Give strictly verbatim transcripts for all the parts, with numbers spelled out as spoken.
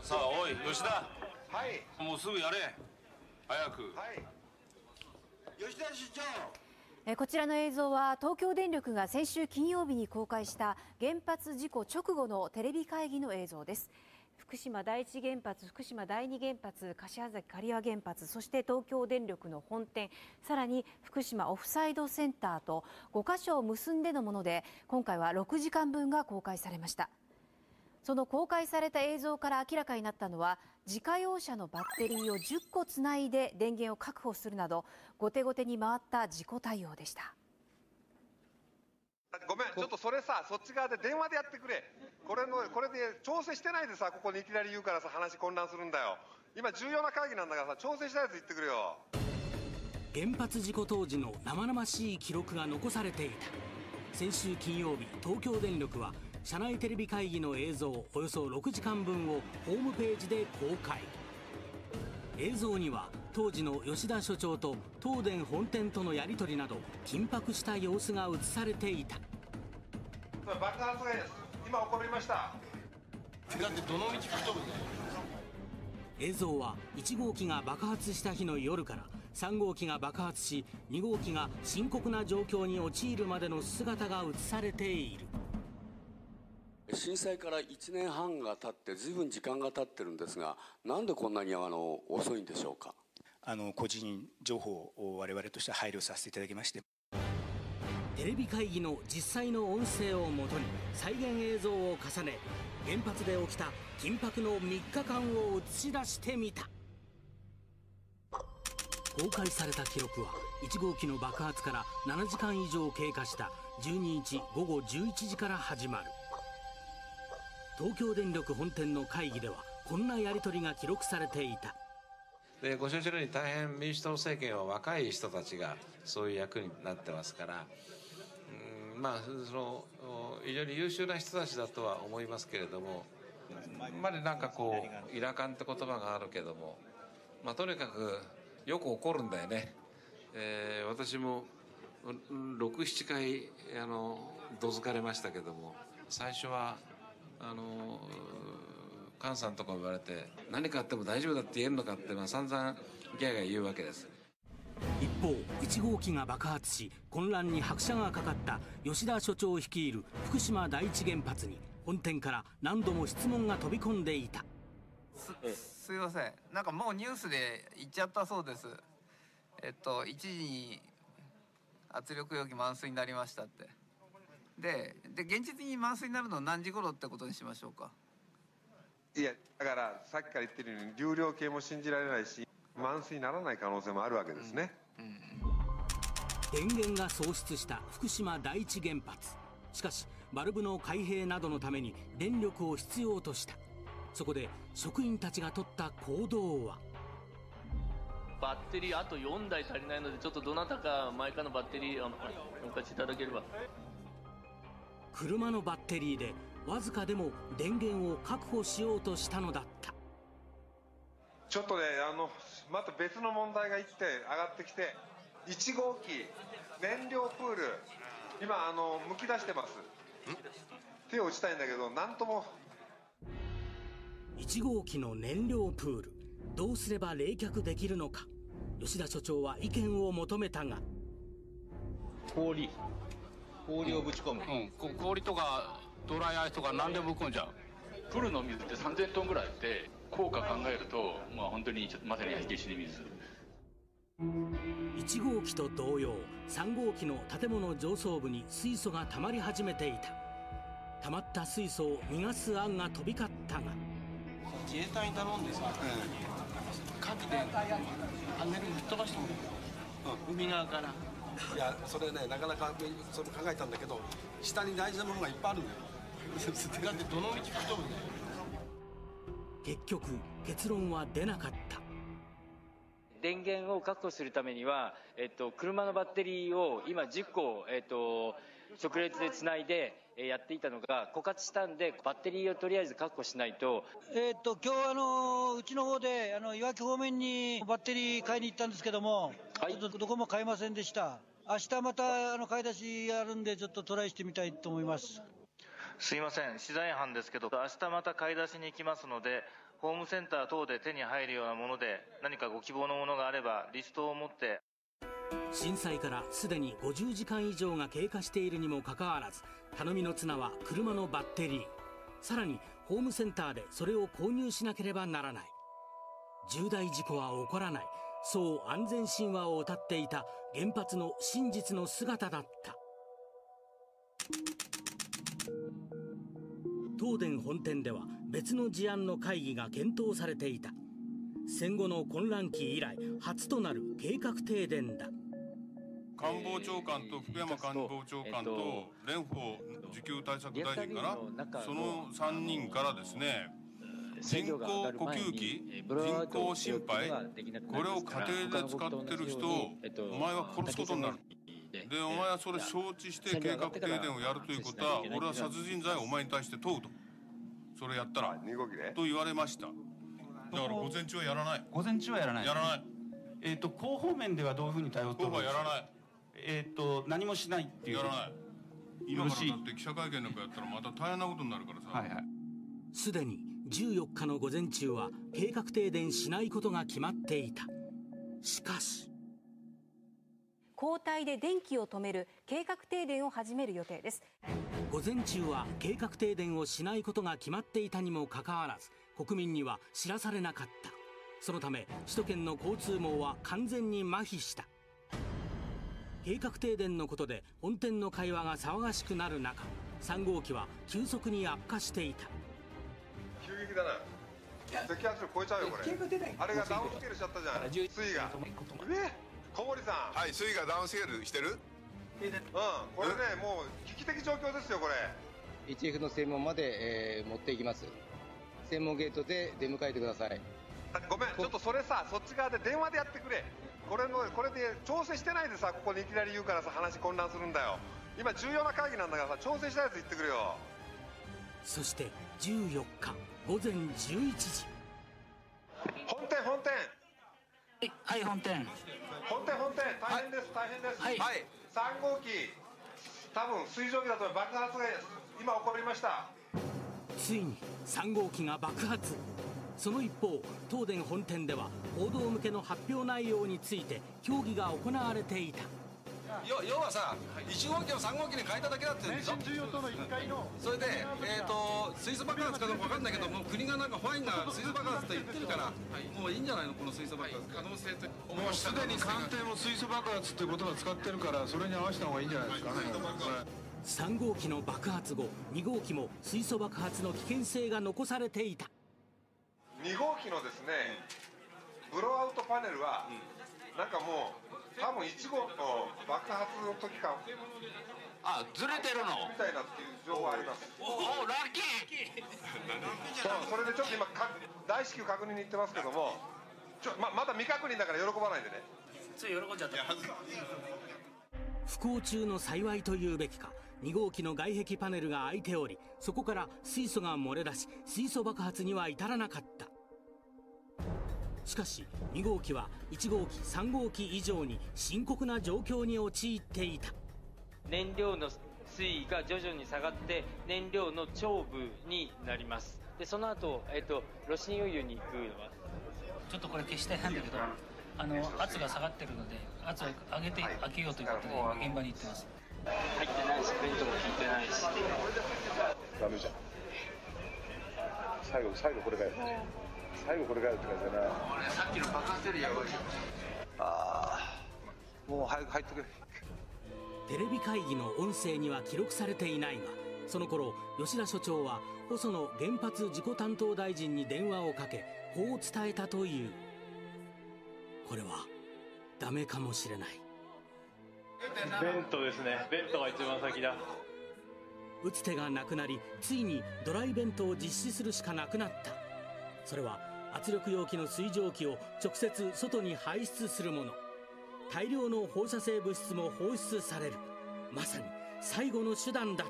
さあ、おい、吉田。 はい。 もうすぐやれ。早く。 はい。吉田市長。 えこちらの映像は東京電力が先週金曜日に公開した原発事故直後のテレビ会議の映像です。福島第一原発、福島第二原発、柏崎刈羽原発、そして東京電力の本店、さらに福島オフサイドセンターとごかしょを結んでのもので、今回はろくじかんぶんが公開されました。その公開された映像から明らかになったのは、自家用車のバッテリーをじゅっこつないで電源を確保するなど、後手後手に回った事故対応でした。 ごめん、ちょっとそれさ、そっち側で電話でやってくれ。これのこれで調整してないでさ、ここにいきなり言うからさ、話混乱するんだよ。今重要な会議なんだからさ、調整したやつ言ってくれよ。 原発事故当時の生々しい記録が残されていた。先週金曜日、東京電力は社内テレビ会議の映像およそろくじかんぶんをホームページで公開。映像には当時の吉田所長と東電本店とのやり取りなど緊迫した様子が映されていた。 爆発が今起こりました。 だってどの道吹き飛ぶんだよ。 映像はいち号機が爆発した日の夜からさん号機が爆発し、に号機が深刻な状況に陥るまでの姿が映されている。 震災からいちねんはんが経ってずいぶん時間が経ってるんですが、なんでこんなにあの遅いんでしょうか。 あの個人情報を我々として配慮させていただきまして、 テレビ会議の実際の音声をもとに再現映像を重ね、原発で起きた緊迫のみっかかんを映し出してみた。公開された記録はいち号機の爆発からななじかん以上経過したじゅうににちごごじゅういちじから始まる。東京電力本店の会議ではこんなやり取りが記録されていた。 でご承知のように大変民主党政権は若い人たちがそういう役になってますから、うん、まあその非常に優秀な人たちだとは思いますけれども、あんまりなんかこうイラカンって言葉があるけども、まあとにかくよく怒るんだよね。えー、私もろく、ななかいあのどづかれましたけども、最初はあの菅さんとか言われて、何かあっても大丈夫だって言えるのかって、まあ、散々ギャーギャー言うわけです。 一方いち号機が爆発し混乱に拍車がかかった吉田所長率いる福島第一原発に本店から何度も質問が飛び込んでいた。 す, すいません、なんかもうニュースで言っちゃったそうです。えっといちじに圧力容器満水になりましたって。でで現実に満水になるのは何時頃ってことにしましょうか。 いや、だからさっきから言ってるように流量計も信じられないし、満水にならない可能性もあるわけですね。うんうん、 電源が喪失した福島第一原発。しかしバルブの開閉などのために電力を必要とした。そこで職員たちが取った行動は、 バッテリーあとよんだい足りないので、ちょっとどなたか前からのバッテリーをお貸しいただければ。 車のバッテリーでわずかでも電源を確保しようとしたのだった。 ちょっとね、あのまた別の問題がいって上がってきて、いち号機燃料プール今あのむき出してます。手を打ちたいんだけどなんとも。 いち号機の燃料プール、どうすれば冷却できるのか。吉田所長は意見を求めたが、 氷氷をぶち込む、 うん、氷とかドライアイスとか何でもぶっ込んじゃう。 プールの水ってさんぜんトンぐらいあって、効果考えると、まあ、本当にまさに焼け石に水。 いち号機と同様さん号機の建物上層部に水素が溜まり始めていた。溜まった水素を逃がす案が飛び交ったが、 自衛隊に頼んでさ、うん、火器でパネル吹っ飛ばしてもらう、うん、海側から。 いや、それね、なかなかそれ考えたんだけど、下に大事なものがいっぱいあるんだよ。 だってどの道吹き飛ぶんだよ。 結局結論は出なかった。 電源を確保するためには、えっと、車のバッテリーを今じゅっこ、えっと、直列でつないでやっていたのが枯渇したんで、バッテリーをとりあえず確保しないと。 えっと今日あのうちの方であのいわき方面にバッテリー買いに行ったんですけども、はい、ど, どこも買えませんでした。明日またあの買い出しやるんで、ちょっとトライしてみたいと思います。 すいません、資材班ですけど、明日また買い出しに行きますので、ホームセンター等で手に入るようなもので、何かご希望のものがあれば、リストを持って。 震災からすでにごじゅうじかん以上が経過しているにもかかわらず、頼みの綱は車のバッテリー。さらにホームセンターでそれを購入しなければならない。重大事故は起こらない、そう安全神話を謳っていた原発の真実の姿だった。東電本店では別の事案の会議が検討されていた。戦後の混乱期以来初となる計画停電だ。 官房長官と福山官房長官と蓮舫需給対策大臣かな、そのさんにんからですね、人工呼吸器、人工心肺、これを家庭で使ってる人をお前は殺すことになる。で、お前はそれ承知して計画停電をやるということは、俺は殺人罪をお前に対して問うと。それやったらと言われました。だから午前中はやらない。 午前中はやらない。 やらない。 えっと広報面ではどういうふうに対応してるんですか。 広報はやらない。 えっと何もしないっていう。 やらない。今からだって記者会見なんかやったらまた大変なことになるからさ。はいはい。 すでにじゅうよっかの午前中は計画停電しないことが決まっていた。しかし交代で電気を止める計画停電を始める予定です。 午前中は計画停電をしないことが決まっていたにもかかわらず、国民には知らされなかった。そのため首都圏の交通網は完全に麻痺した。計画停電のことで本店の会話が騒がしくなる中、さん号機は急速に悪化していた。 急激だな。積圧力超えちゃうよこれ。あれがダウンスケールしちゃったじゃん、水位が。え小堀さん。 はい、水位がダウンスケールしてる。 うん、これね、もう危機的状況ですよこれ。 エイチエフ の正門まで、えー、持っていきます。正門ゲートで出迎えてください。 ごめん、ちょっとそれさ、そっち側で電話でやってくれ。これのこれで調整してないでさ、ここにいきなり言うからさ、話混乱するんだよ。今重要な会議なんだからさ、調整したやつ言ってくれよ。 そしてじゅうよっかごぜんじゅういちじ。 本店本店。 はい、本店。 本店本店、大変です、大変です。はい。さん号機、多分水蒸気だと爆発が今起こりました。 ついにさん号機が爆発。その一方、東電本店では報道向けの発表内容について協議が行われていた。 要要はさ、いち号機をさん号機に変えただけだって言うんでしょ。それで、えーと、水素爆発かどうか分かんないけど、もう国がなんかファインが水素爆発って言ってるから、もういいんじゃないの、この水素爆発。可能性ってもうすでに官邸も水素爆発ってことを使ってるから、それに合わせた方がいいんじゃないですかね。 さん号機の爆発後、に号機も水素爆発の危険性が残されていた。 に号機のですね、ブローアウトパネルは、なんかもう多分いち号の爆発の時か、 あ、ずれてるのみたいなっていう情報あります。 おお、ラッキー。 そう、それでちょっと今か大至急確認に行ってますけども、ちょ ま, まだ未確認だから喜ばないでね。 つい喜んじゃった。 不幸中の幸いというべきか、に号機の外壁パネルが開いており、そこから水素が漏れ出し、水素爆発には至らなかった。しかしに号機はいち号機さん号機以上に深刻な状況に陥っていた。 燃料の水位が徐々に下がって燃料の頂部になります。でその後、えっと炉心オイルに行くのはちょっとこれ消したいんだけど、あの圧が下がってるので圧を上げて開けようということで今現場に行ってます。 入ってないしベントも効いてないし。 ダメじゃん。最後最後これだよ。最後これかよって感じだな。 俺さっきの爆発よりやばいよ。ああ、もう早く入ってくれ。 テレビ会議の音声には記録されていないが、その頃吉田所長は細野原発事故担当大臣に電話をかけ、こう伝えたという。これはダメかもしれない。 ベントですね。ベントが一番先だ。 打つ手がなくなり、ついにドライベントを実施するしかなくなった。それは圧力容器の水蒸気を直接外に排出するもの。大量の放射性物質も放出される。まさに最後の手段だった。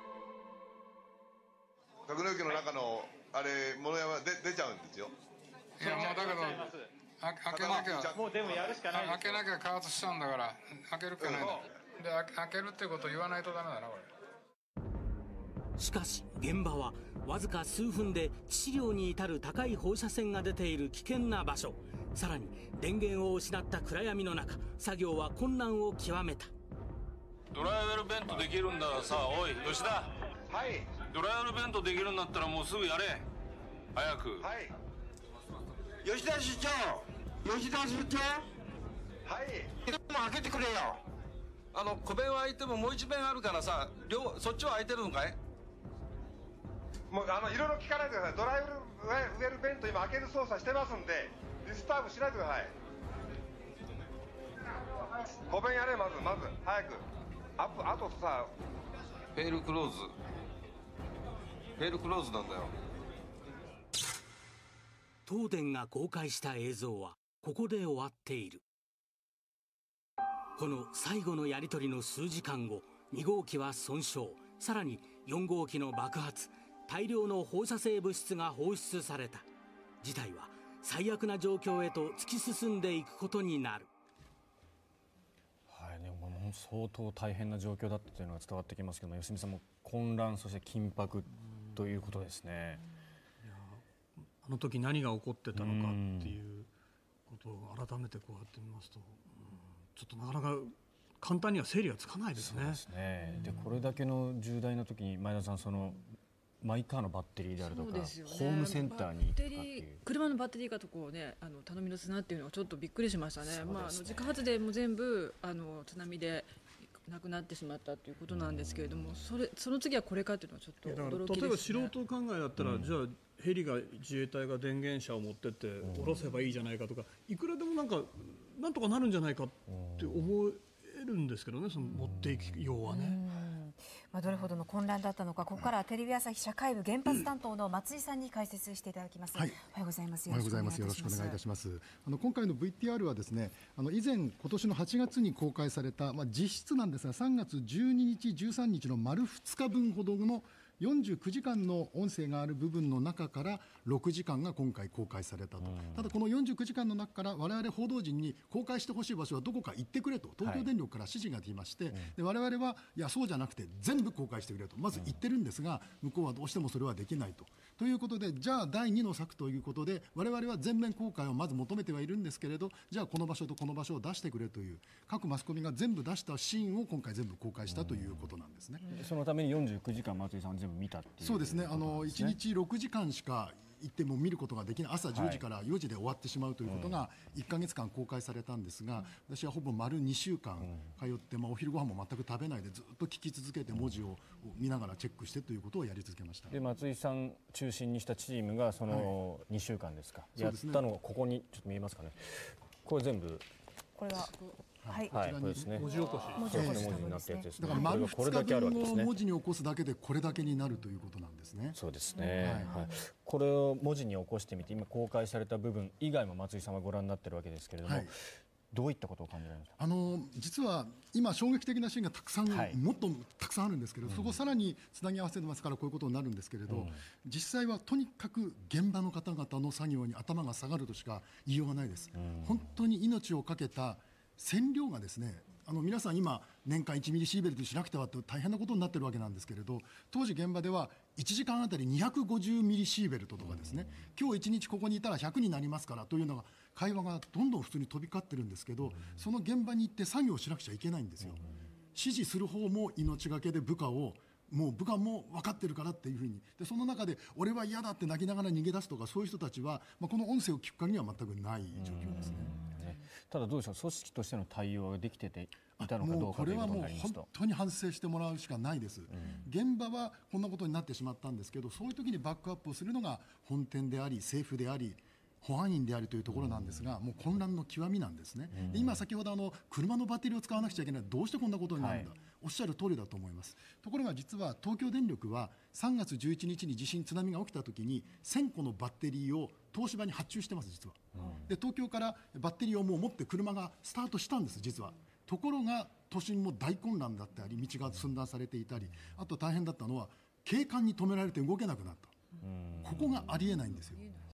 格納容器の中のあれ物山で出ちゃうんですよ。 いやもうだけどあ開けなきゃもうでもやるしかない。 開けなきゃ加圧しちゃうんだから開けるっきゃないんだ。で開けるってことを言わないとダメだなこれ。 しかし現場はわずか数分で致死量に至る高い放射線が出ている危険な場所。さらに電源を失った暗闇の中、作業は困難を極めた。 ドライウェルベントできるんだからさ、おい吉田。 はい。 ドライウェルベントできるんだったらもうすぐやれ。早く。 はい。 吉田出張吉田出張はい。 でも開けてくれよ。 あの小弁は開いてももう一弁あるからさ、両そっちは開いてるのかい？ もうあのいろいろ聞かないでください。ドライウェルベント今開ける操作してますんで、ディスターブしないでください。小弁やれ、まずまず早く。あとあとさ、 フェールクローズ。フェールクローズなんだよ。 東電が公開した映像はここで終わっている。この最後のやり取りの数時間後、に号機は損傷、さらによん号機の爆発、大量の放射性物質が放出された。事態は最悪な状況へと突き進んでいくことになる。 はい、でも相当大変な状況だったというのが伝わってきますけども、吉見さんも混乱、そして緊迫ということですね。 いや、あの時何が起こってたのかっていうことを改めてこうやってみますと、ちょっとなかなか簡単には整理がつかないですね。 そうですね。でこれだけの重大な時に前田さん、そのマイカーのバッテリーであるとか、ね、ホームセンターに行くかっていう、 車のバッテリーがとこうね、あの頼みの綱っていうのはちょっとびっくりしましたね。まあ、あの自家発電も全部あの津波でなくなってしまったということなんですけれども、それその次はこれかっていうのはちょっと驚きですね。 例えば素人考えだったら、うん、じゃあヘリが自衛隊が電源車を持ってって下ろせばいいじゃないかとか、いくらでもなんかなんとかなるんじゃないかって思えるんですけどね、その持っていきようはね。 まあ、どれほどの混乱だったのか、ここからはテレビ朝日社会部原発担当の松井さんに解説していただきます。はい、おはようございます。 おはようございます。よろしくお願いいたします。あの今回の ブイティーアール はですね、あの以前今年のはちがつに公開された、まあ、実質なんですがさんがつじゅうににちじゅうさんにちの丸ふつかぶんほどのよんじゅうくじかんの音声がある部分の中からろくじかんが今回公開されたと。ただこのよんじゅうくじかんの中から我々報道陣に公開してほしい場所はどこか行ってくれと東京電力から指示が出まして、はい、で我々はいやそうじゃなくて全部公開してくれとまず言ってるんですが、向こうはどうしてもそれはできないと。ということで、じゃあだいにの策ということで我々は全面公開をまず求めてはいるんですけれど、じゃあこの場所とこの場所を出してくれという各マスコミが全部出したシーンを今回全部公開したということなんですね。 そのためによんじゅうくじかん松井さん全部見たっていう。 そうですね。あのいちにちろくじかんしか行っても見ることができない、朝じゅうじからよじで終わってしまうということがいっかげつかん公開されたんですが、私はほぼ丸にしゅうかん通って、まあ、お昼ご飯も全く食べないでずっと聞き続けて文字を見ながらチェックしてということをやり続けました。 で松井さん中心にしたチームがそのにしゅうかんですか、はい、やったのがここにちょっと見えますかね。これ全部これははい、 はい、これですね。 文字起こし。 文字起こしになったやつですね。 だから丸ふつかぶんを文字に起こすだけでこれだけになるということなんですね。 そうですね。はい。はい、これを文字に起こしてみて、今公開された部分以外も松井さんはご覧になってるわけですけれども、はい、どういったことを感じられますか。 あの実は今衝撃的なシーンがたくさん、はい、もっとたくさんあるんですけど、うん、そこをさらにつなぎ合わせてますからこういうことになるんですけれど、うん、実際はとにかく現場の方々の作業に頭が下がるとしか言いようがないです。うん、本当に命をかけた線量がですね、あの皆さん今年間いちミリシーベルトしなくてはって大変なことになってるわけなんですけれど、当時現場ではいちじかんあたりにひゃくごじゅうミリシーベルトとかですね、今日いちにちここにいたらひゃくになりますからというのが会話がどんどん普通に飛び交ってるんですけど、その現場に行って作業をしなくちゃいけないんですよ。指示する方も命がけで部下をもう部下も分かってるからっていうふうにで、その中で俺は嫌だって泣きながら逃げ出すとかそういう人たちは、まあ、この音声を聞く限りは全くない状況ですね。 ただどうでしょう、組織としての対応ができてていたのかどうかということになりますと、 これはもう本当に反省してもらうしかないです。うん、現場はこんなことになってしまったんですけど、そういう時にバックアップをするのが本店であり政府であり保安院であるというところなんですが、もう混乱の極みなんですね。うん、で今先ほどあの車のバッテリーを使わなくちゃいけない、どうしてこんなことになるんだ、はい、おっしゃる通りだと思います。ところが実は東京電力はさんがつじゅういちにちに地震津波が起きた時にせんこのバッテリーを東芝に発注してます実は。うん、で東京からバッテリーをもう持って車がスタートしたんです実は。ところが都心も大混乱だったり道が寸断されていたり、あと大変だったのは景観に止められて動けなくなった。ここがありえないんですよ。